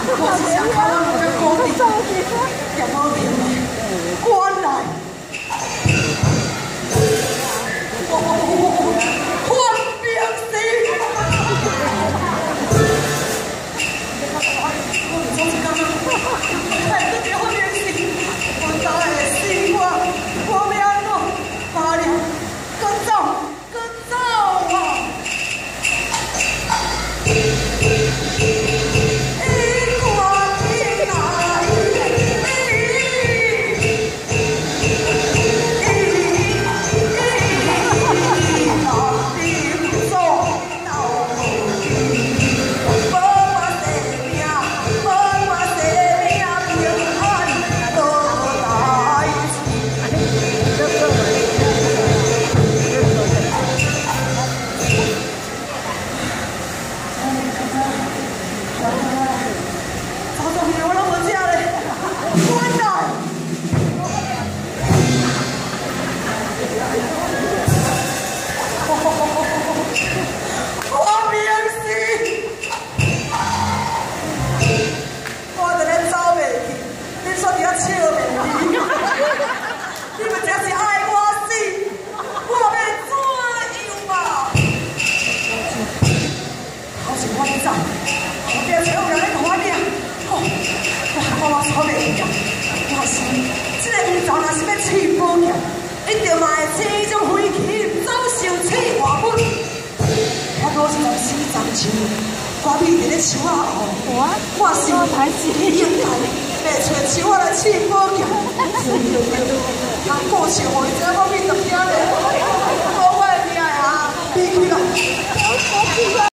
我是想看我的工地，也无命的，关来。换兵士。我唔总是感觉，太多条换兵士，我早会死我要安怎？马良，搁走，搁走啊！ 我面伫咧树仔后，我是应该要找树仔来试宝剑。通过树，互伊知我面就惊咧，我的命啊，比起来。